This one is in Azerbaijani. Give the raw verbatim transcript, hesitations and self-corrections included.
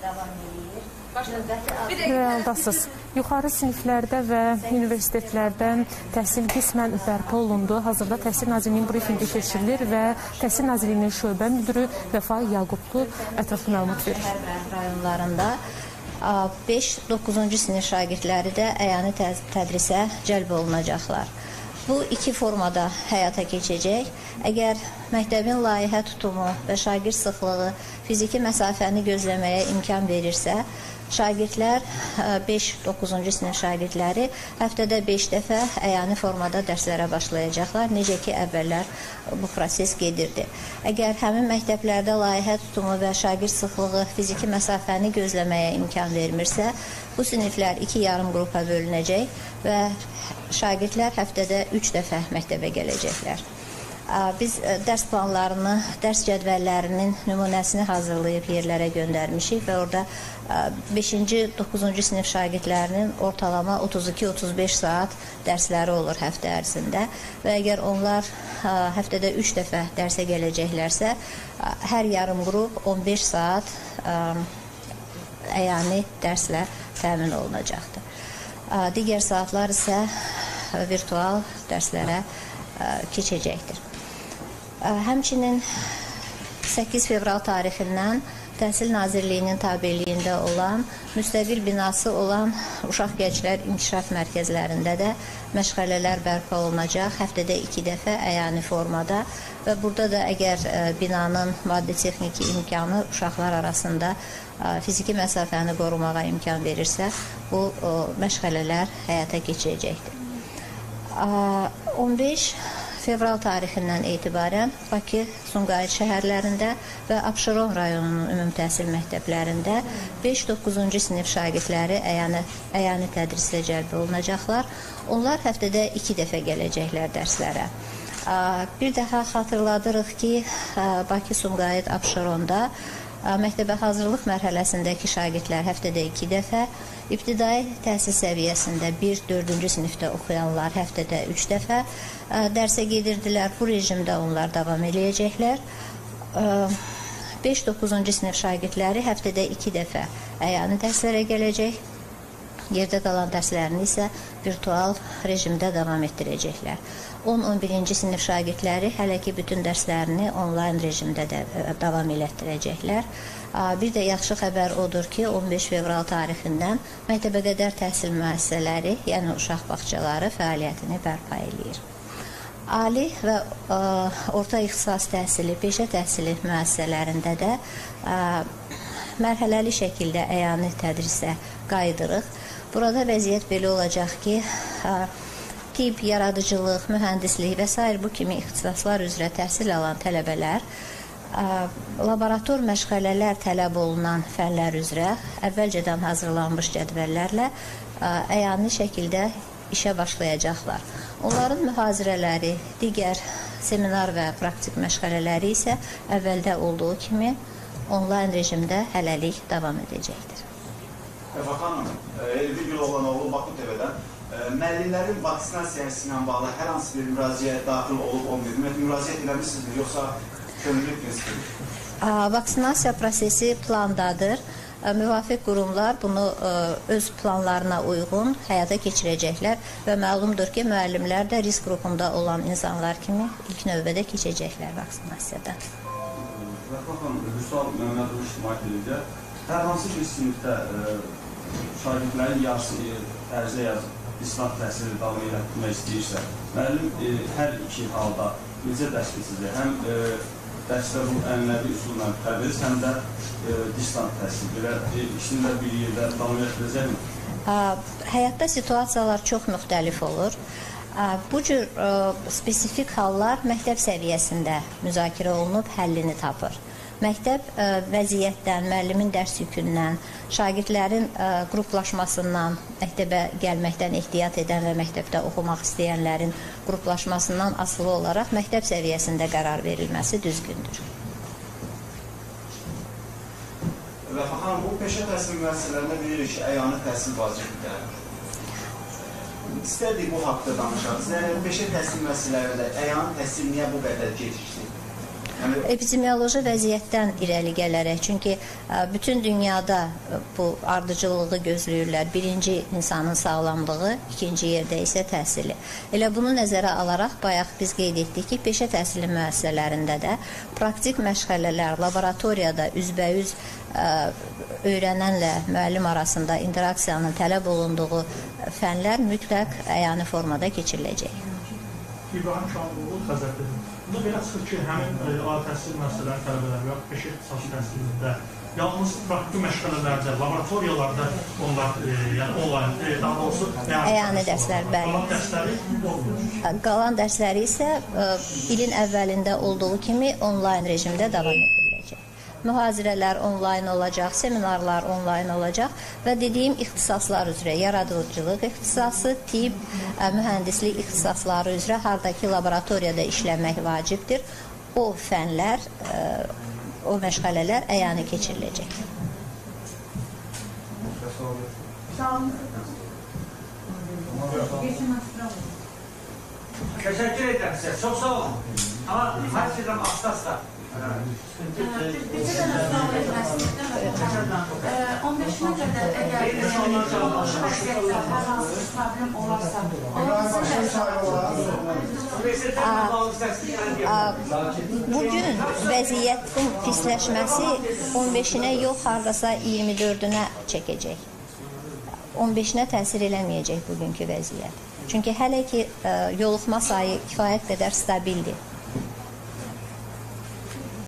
davam edir. Realdasız. Yuxarı siniflərdə və universitetlərdə təhsil qismən bərpa olundu. Hazırda Təhsil Nazirliyinin brifingi keçirilir və Təhsil Nazirliyinin şöbə müdürü Vəfa Yaqublu ətraflı məlumat verir. Hər rayonlarında beş doqquzuncu sinif şagirdləri də əyani tədrisə cəlb olunacaqlar. Bu iki formada həyata keçəcək. Əgər məktəbin layihə tutumu və şagird sıxlığı fiziki məsafəni gözləməyə imkan verirsə, şagirdlər beş doqquzuncu sinif şagirdləri həftədə beş dəfə əyani formada dərslərə başlayacaqlar. Necə ki, əvvəllər bu proses gedirdi. Əgər həmin məktəblərdə layihə tutumu və şagird sıxlığı fiziki məsafəni gözləməyə imkan vermirsə, bu siniflər iki yarım qrupa bölünəcək və şagirdlər həftədə üç dəfə məktəbə gələcəklər. Biz dərs planlarını, dərs cədvəllərinin nümunəsini hazırlayıb yerlərə göndərmişik və orada beşinci doqquzuncu sinif şagirdlərinin ortalama otuz iki otuz beş saat dərsləri olur həftə ərzində və əgər onlar həftədə üç dəfə dərsə gələcəklərsə, hər yarım qrup on beş saat əyani dərslə təmin olunacaqdır. Digər saatlar isə virtual dərslərə keçəcəkdir. Həmçinin səkkiz fevral tarixindən Təhsil Nazirliyinin tabeliyində olan, müstəqil binası olan Uşaq Gənclər İnkişaf Mərkəzlərində də məşğələlər bərpa olunacaq, həftədə iki dəfə əyani formada və burada da əgər binanın maddi-texniki imkanı uşaqlar arasında fiziki məsafəni qorumağa imkan verirsə, bu məşğələlər həyata keçirəcəkdir. on beş fevral tarixindən etibarən Bakı, Sumqayıt şəhərlərində və Abşeron rayonunun ümumi təhsil məktəblərində beş doqquzuncu sinif şagirdləri əyani, əyani tədrislə cəlb olunacaqlar. Onlar həftədə iki dəfə gələcəklər dərslərə. Bir daha xatırladırıq ki, Bakı, Sumqayıt, Abşeronda məktəbə hazırlıq mərhələsindəki şagirdlər həftədə iki dəfə, İbtidai təhsil səviyyəsində bir dördüncü sinifdə oxuyanlar həftədə üç dəfə dərsə gedirdilər. Bu rejimdə onlar davam eləyəcəklər. beş doqquzuncu sinif şagirdləri həftədə iki dəfə əyani dərslərə gələcək. Yerdə qalan dərslərini isə virtual rejimdə davam etdirəcəklər. on on birinci sinif şagirdləri hələ ki bütün dərslərini onlayn rejimdə də davam elətdirəcəklər. Bir də yaxşı xəbər odur ki, on beş fevral tarixindən məktəbə qədər təhsil müəssisələri, yəni uşaq bağçaları fəaliyyətini bərpa eləyir. Ali və ə, orta ixtisas təhsili, peşə təhsili müəssisələrində də ə, mərhələli şəkildə əyani tədrisə qaydırıq. Burada vəziyyət belə olacaq ki, ə, tibb, yaradıcılıq, mühəndislik və s. bu kimi ixtisaslar üzrə təhsil alan tələbələr laborator məşğələlər tələb olunan fənlər üzrə əvvəlcədən hazırlanmış cədvəllərlə əyani şəkildə işə başlayacaqlar. Onların mühazirələri, digər seminar və praktik məşğələləri isə əvvəldə olduğu kimi onlayn rejimdə hələlik davam edəcəkdir. Vəfa xanım, Elvi Güloğlanoğlu Bakı T V-dən müəllimlərin vaksinasiya ilə bağlı hər hansı bir müraciət daxil olub olmayıb? Müraciət eləmişsinizdir, yoxsa könüllü prinsipdir? Vaksinasiya prosesi plandadır. Müvafiq qurumlar bunu öz planlarına uyğun həyata keçirəcəklər və məlumdur ki, müəllimlər də risk qrupunda olan insanlar kimi ilk növbədə keçəcəklər vaksinasiyadan. Vəfa xanım, Vüsal Məmmədov İctimai Televizya hər hansı bir sinifdə şagirdlərin yarısı ərizə yazıb istinad təhsili davam etdirmək istəyirsə, müəllim hər iki halda necə dəstək sizə? Həm dərsdə bu ənənəvi üsulla təbliğ, həm də istinad təhsili belə ikisini də bir yerdə davam etdirəcəkmi? Həyatda situasiyalar çox müxtəlif olur. Bu cür spesifik hallar məktəb səviyyəsində müzakirə olunub, həllini tapır. Məktəb vəziyyətdən, müəllimin dərs yükündən, şagirdlərin qruplaşmasından, məktəbə gəlməkdən ehtiyat edən və məktəbdə oxumaq istəyənlərin qruplaşmasından asılı olaraq məktəb səviyyəsində qərar verilməsi düzgündür. Vəfa xanım, bu peşə təhsil müəssisələrində bilirik ki, əyani təhsil vacibdir. İstərdik bu haqda danışaq. Peşə təhsil müəssisələrində əyani təhsil niyə bu qədər gecikdi? Epidemioloji vəziyyətdən irəli gələrək, çünki bütün dünyada bu ardıcıllığı gözləyirlər. Birinci insanın sağlamlığı, ikinci yerdə isə təhsili. Elə bunu nəzərə alaraq bayaq biz qeyd etdik ki, peşə təhsili müəssisələrində də praktik məşğələlər, laboratoriyada üzbəüz öyrənənlə müəllim arasında interaksiyanın tələb olunduğu fənlər mütləq əyani formada keçiriləcək. İbrahim Şahoğlu Xəzərdir. Bunda belə çıxır ki, həmin ali təhsil müəssisələrinin tələbələri və peşə ixtisası təhsilində yalnız praktik məşğələlərdə, laboratoriyalarda onlar, yəni onlayn, daha doğrusu əyani dərslər, bəli. Qalan dərsləri olmuyor. Qalan dərsləri isə ilin əvvəlində olduğu kimi onlayn rejimdə davam edilir. Mühazirələr onlayn olacaq, seminarlar onlayn olacaq və dediyim ixtisaslar üzrə, yaradıcılıq ixtisası, tibb, mühəndislik ixtisasları üzrə hardakı laboratoriyada işləmək vacibdir. O fənlər, o məşğələlər əyani keçiriləcək. Təşəkkür edirəm sizə, çox sağ olun. Amma hər şeydən asta-asta. Bizə də sual etməsin. on beşinə qədər əgər yoldaşı vəziyyətdə hər hansı bir problem olarsa, bugün vəziyyətin pisləşməsi on beşinə yox, hardasa iyirmi dördünə çəkəcək. on beşinə təsir eləməyəcək bugünkü vəziyyət. Çünki hələ ki yoluxma sayı kifayət qədər stabildir.